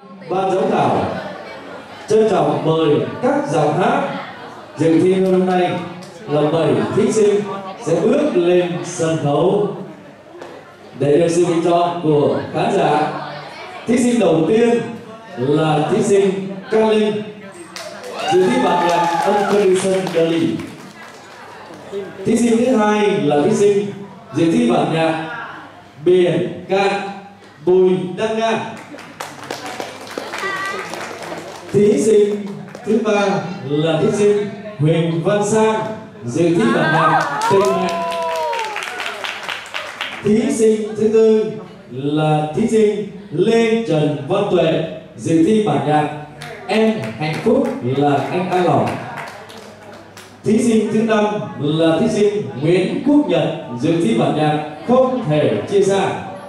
Ban giám khảo trân trọng mời các giọng hát dự thi hôm nay là 7 thí sinh sẽ bước lên sân khấu để được sự bình chọn của khán giả. Thí sinh đầu tiên là thí sinh Cang Linh, dự thi bản nhạc Unconditional Darling. Thí sinh thứ hai là thí sinh dự thi bản nhạc Biển Cạn, Bùi Đăng Nga. Thí sinh thứ ba là thí sinh Huỳnh Văn Sang, dự thi bản nhạc Tình Hẹn. Thí sinh thứ tư là thí sinh Lê Trần Văn Tuệ, dự thi bản nhạc Em Hạnh Phúc Là Anh An Lòng. Thí sinh thứ năm là thí sinh Nguyễn Quốc Nhật, dự thi bản nhạc Không Thể Chia Xa.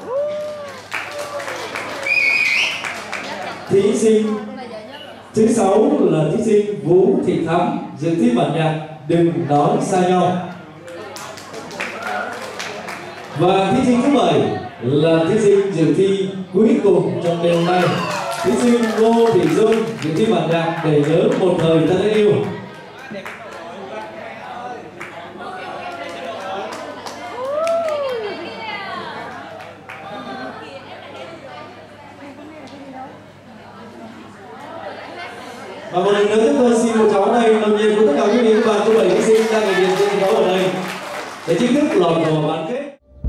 Thí sinh thứ sáu là thí sinh Vũ Thị Thắm, dự thi bản nhạc Đừng Nói Xa Nhau. Và thí sinh thứ 7 là thí sinh dự thi cuối cùng trong đêm nay, thí sinh Ngô Thị Dung, dự thi bản nhạc Để Nhớ Một Thời Ta Đã Yêu. Và một lần nữa chúng tôi xin một cháu này đồng nhiệt của tất cả quý vị và các bạn, 7 thí sinh đang thể hiện trên sân khấu ở đây để chính thức lọt vào bán kết.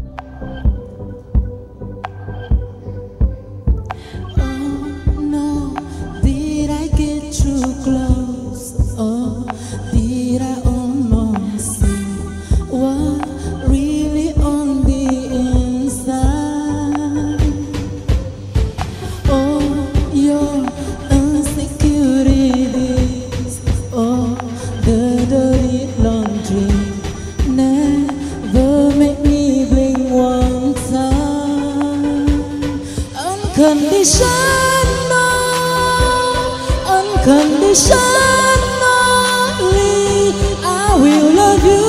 Unconditionally, I will love you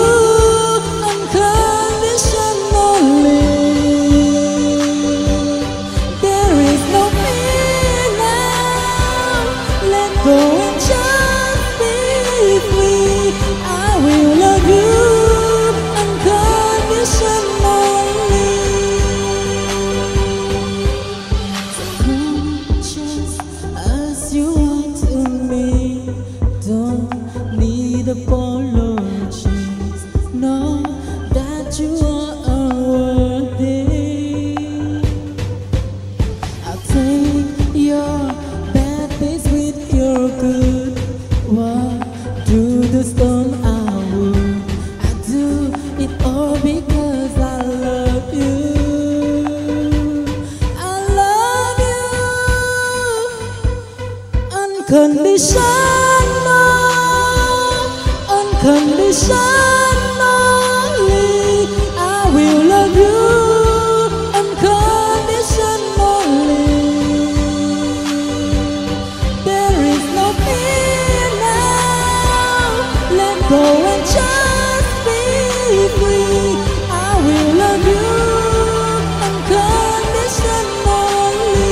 unconditionally. There is no fear now. Let go and just be free. I will love you unconditionally. Come just as you are to me. Don't need apologies. Know that you are worthy. I'll take your bad things with your good. What do the storm I would. I do it all because I love you. I love you unconditionally. Unconditionally, I will love you unconditionally. There is no fear now. Let go and just be free. I will love you unconditionally.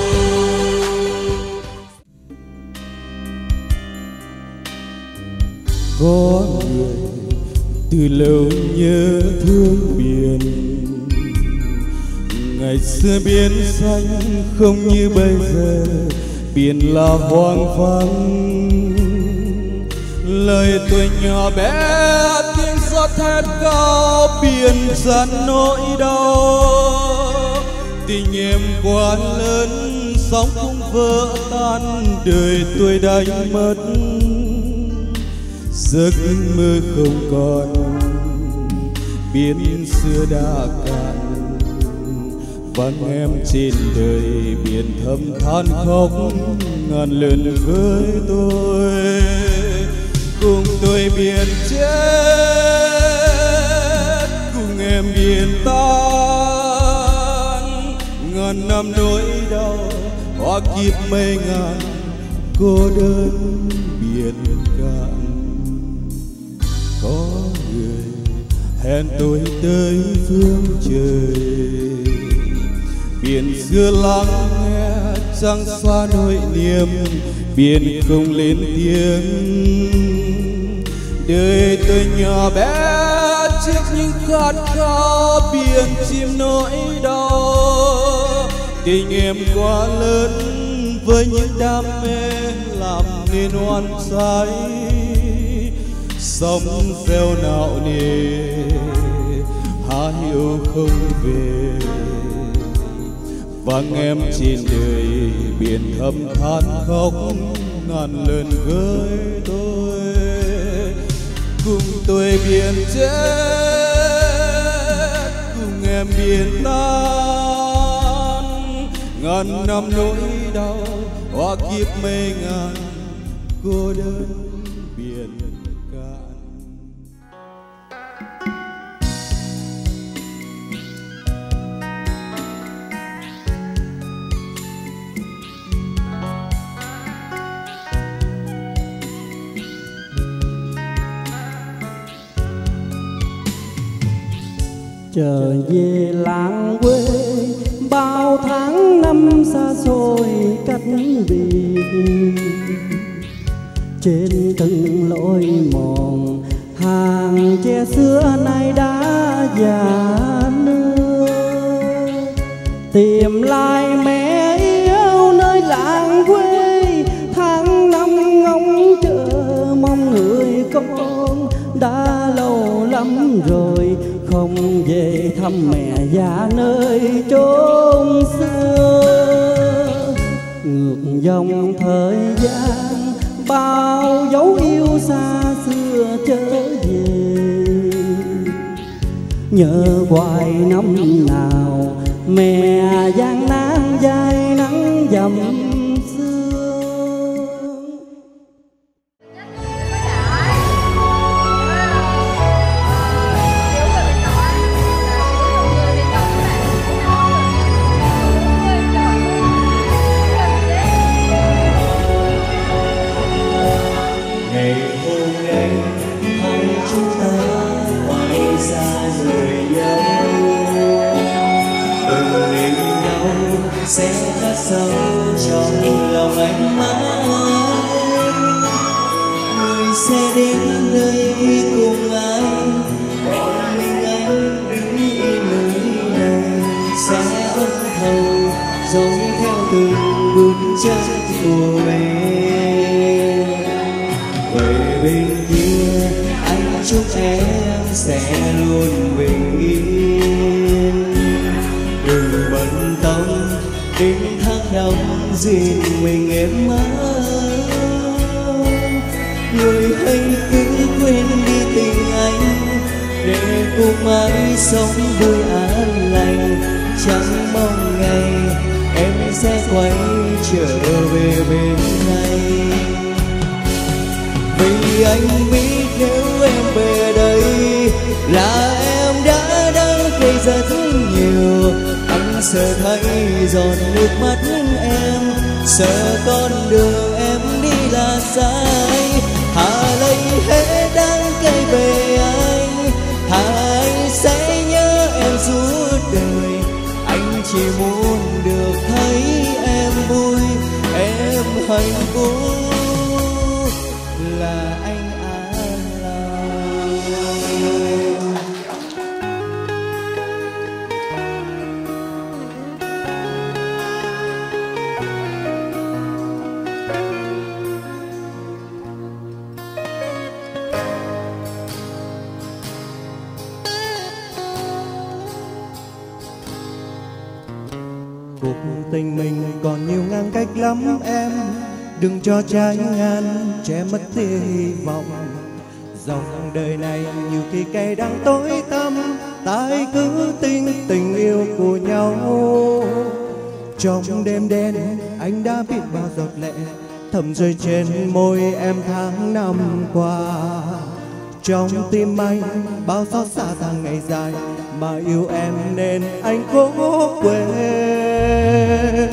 Có người từ lâu nhớ thương biển, ngày xưa biển xanh không như bây giờ, biển là hoang vắng. Lời tuổi nhỏ bé tiếng gió thét cao, biển dàn nỗi đau. Tình em quá lớn sóng cũng vỡ tan, đời tôi đánh mất giấc mơ không còn. Biển xưa đã cạn, vắng em trên đời, biển thầm than khóc ngàn lần với tôi. Cùng tôi biển chết, cùng em biển tan. Ngàn năm nỗi đau hóa kiếp mây ngàn, cô đơn biển cạn. Có người hẹn tôi tới phương trời, biển xưa lắng nghe trăng xóa nỗi niềm, biển không lên tiếng. Đời tôi nhỏ bé trước những khát khao, biển chìm nỗi đau. Tình em quá lớn với những đam mê làm nên oan trái. Sống gieo não nề há hiểu không về. Vắng em trên đời biển thầm than khóc ngàn lần với tôi. Cùng tôi biển chết, cùng em biển tan. Ngàn năm nỗi đau hoa kiếp mây ngàn, cô đơn biển cạn. Trở về làng quê bao tháng năm xa xôi cách biệt. Trên từng lối mòn hàng tre xưa nay đã già nua. Tìm lại mẹ yêu nơi làng quê, tháng năm ngóng chờ mong người con. Đã lâu lắm rồi không về thăm mẹ già nơi chốn xưa. Ngược dòng thời gian bao dấu yêu xa xưa trở về. Nhớ hoài năm nào mẹ gian nan dài nắng dầm sẽ khắc sâu trong lòng anh mãi. Người sẽ đến nơi cùng anh, còn mình anh đứng yên nơi này. Sẽ ấm thâu dõi theo từng bước chân của em. Về bên kia anh chúc em sẽ luôn bình yên. Đừng bận tâm đến tháng năm riêng mình em mãi. Người hãy cứ quên đi tình anh, để cùng mãi sống vui an lành. Chẳng mong ngày em sẽ quay trở về bên này. Vì anh biết nếu em về đây là em đã gây ra rất nhiều. Anh sợ thấy giọt nước mắt em, sợ con đường em đi là sai. Thà lấy hết đắng cay về anh, thà anh sẽ nhớ em suốt đời. Anh chỉ muốn được thấy em vui, em hạnh phúc là anh an lòng. Cuộc tình mình còn nhiều ngang cách lắm em, đừng cho trái ngang che mất tia hy vọng. Dòng đời này nhiều khi cay đắng tối tăm, ta hãy cứ tình yêu của nhau. Trong đêm đen anh đã biết bao giọt lệ thầm rơi trên môi em tháng năm qua. Trong tim anh bao xót xa tháng ngày dài, mà yêu em nên anh cố quên.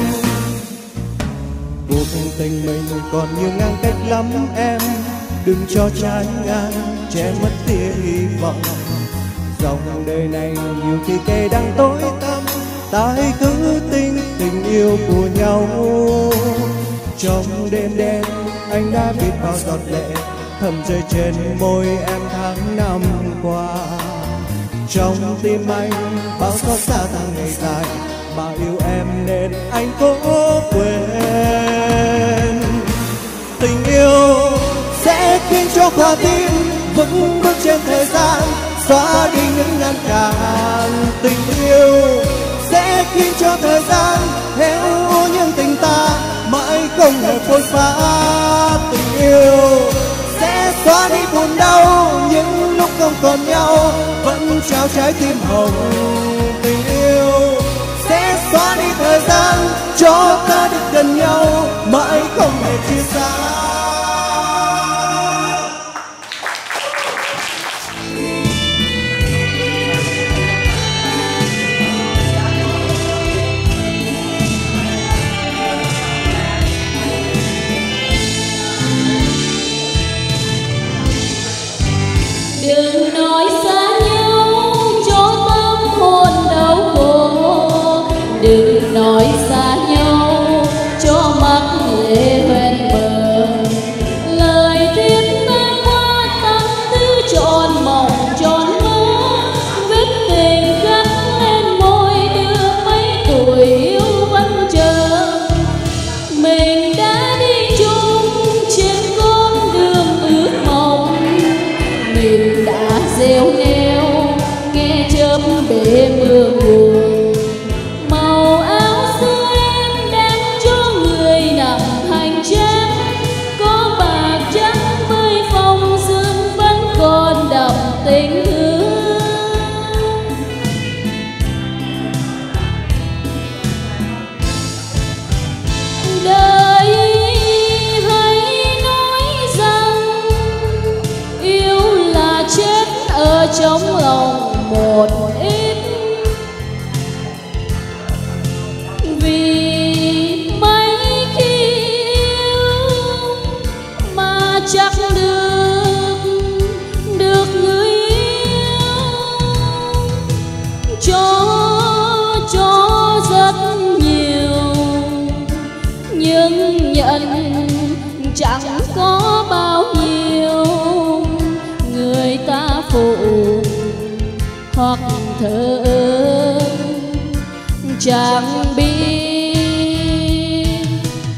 Cuộc tình mình còn nhiều ngang cách lắm em, đừng cho trái ngang che mất tia hy vọng. Dòng đời này nhiều khi cay đắng tối tăm, ta hãy cứ tình tình yêu của nhau. Trong đêm đen anh đã biết bao giọt lệ thầm rơi trên môi em tháng năm qua. Trong tim anh bao xót xa tháng ngày dài, mà yêu em nên anh cố quên. Tình yêu sẽ khiến cho quả tim vững bước trên thời gian, xóa đi những ngăn cản. Tình yêu sẽ khiến cho thời gian héo úa nhưng tình ta mãi không hề phôi phá. Tình yêu sẽ xóa đi buồn đau những lúc không còn nhau, vẫn trao trái tim hồng. Tình yêu sẽ xóa đi thời gian cho ta được gần nhau, mãi không hề chia xa. Đừng nói xa nhau cho tâm hồn đau khổ, đừng nói xa nhau cho mắt lệ hoen bờ. Lời tiếng ta qua tâm tư tròn mộng tròn mơ, vết tình khắc lên môi đưa mấy tuổi yêu vẫn chờ. Mình đã đi chung trên con đường ước mộng, mình đã gieo neo nghe chớp bể mưa buồn. Màu áo xưa em đem cho người nặng hành trang, có bạc trắng với phong sương vẫn còn đậm tình thương. Đời hãy nói rằng yêu là chết ở trong lòng một ít, vì mấy khi yêu mà chắc được người yêu cho rất nhiều, nhưng nhận chẳng có bao nhiêu. Người ta phụ hoặc thờ ơ chẳng biết,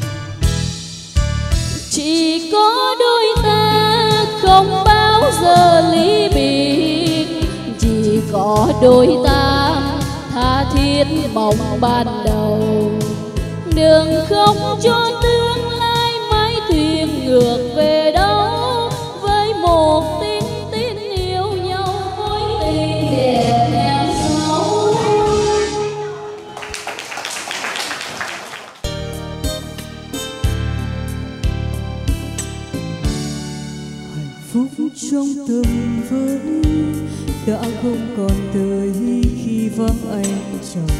chỉ có đôi ta không bao giờ ly biệt, chỉ có đôi ta tha thiết mong ban đầu. Đừng không cho tương lai mãi thuyền ngược về đâu, với một tin yêu nhau mối tình đẹp hẹn sâu. Hạnh phúc trong tầm với đã không còn tới khi vắng anh chồng.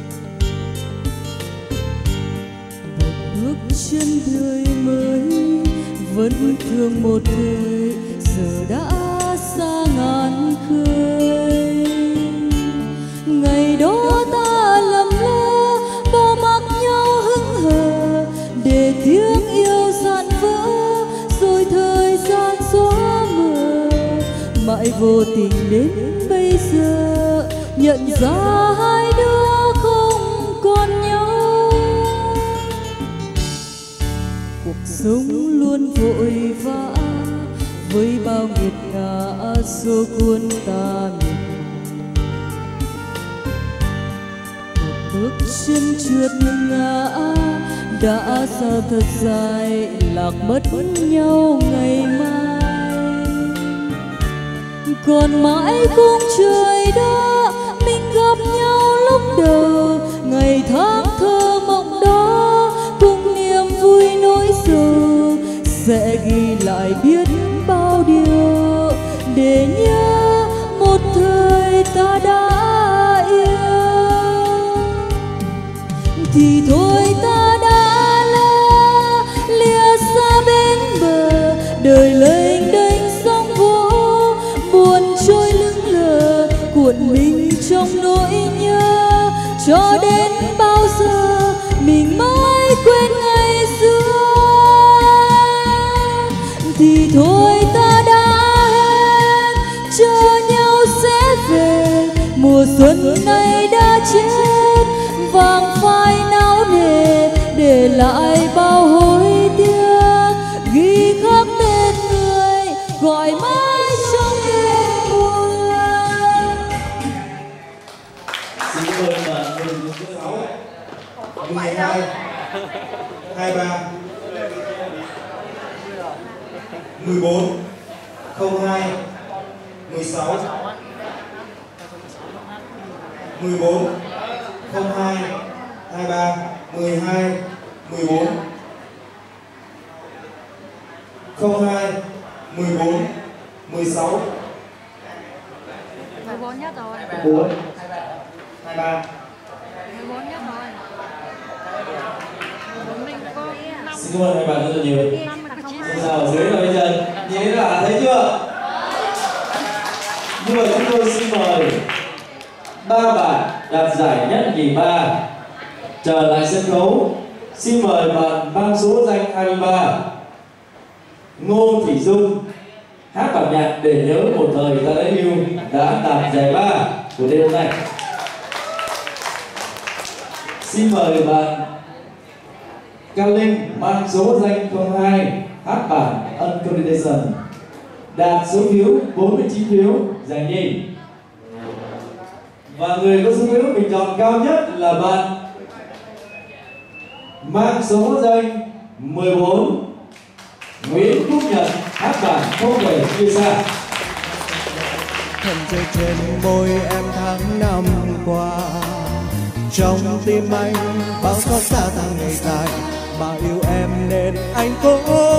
Bước chân đời mới vẫn thương một thời, giờ đã xa ngàn khơi. Ngày đó ta lầm lỡ bỏ mặc nhau hững hờ, để tiếng yêu dạn vỡ rồi thời gian xóa mờ. Mãi vô tình đến bây giờ nhận ra hai đứa không còn nhau. Cuộc sống luôn vội vã với bao nghiệt ngã xô cuốn ta miệt. Một bước chân trượt ngã đã sao thật dài, lạc mất nhau ngày mai. Còn mãi khung trời đó mình gặp nhau lúc đầu, ngày tháng thơ mộng đó cùng niềm vui nỗi sầu, sẽ ghi lại biết bao điều để nhớ một thời ta đã yêu. Thì thôi ta đã lỡ lìa xa bên bờ, đời lênh đênh sóng vỗ buồn trôi lững lờ, cuộn mình trong nỗi nhớ cho đến bao giờ mình mới quên ngày xưa thì thôi ta đã hẹn chờ nhau sẽ về. Mùa xuân này đã chết vàng phai não nề để lại bao hối tiếc ghi khắc tên người gọi mãi trong đêm buồn. Xin mời bạn Huỳnh Quốc Sáu 12 23 14 02 16 14 02 23 12 14 02 14 16 14 nhất rồi. 4 23 14 nhất rồi. Mình có 5. Xin cảm ơn hai bạn rất là nhiều. 5 là không Xin chào ở dưới là bây giờ nhìn là thấy chưa? Như vậy chúng tôi xin mời ba bạn đạt giải nhất nhì ba trở lại sân khấu. Xin mời bạn mang số danh 23 Ngô Thị Dung hát bản nhạc Để Nhớ Một Thời Ta Đã Yêu đã đạt giải ba của đêm hôm nay. Xin mời bạn Cao Linh mang số danh 02 hát bản Unconditional đạt số phiếu 49 phiếu giải nhì. Và người có số phiếu bình chọn cao nhất là bạn mang số danh 14 Nguyễn Quốc Nhật hát bản Không Thể Chia Xa. Thân chơi trên môi em tháng năm qua, trong tim anh bao xót xa tháng ngày dài, mà yêu em nên anh cố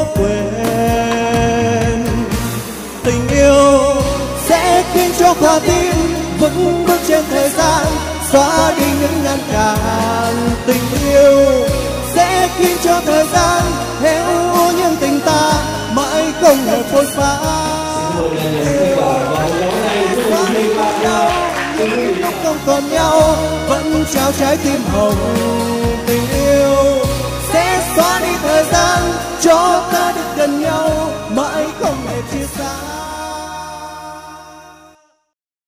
quên. Tình yêu sẽ khiến cho quả tim vững bước trên thời gian, xóa đi những ngăn cản. Tình yêu sẽ khiến cho thời gian héo úa những tình ta mãi không hề phôi phá. Lúc không còn nhau vẫn trao trái tim hồng,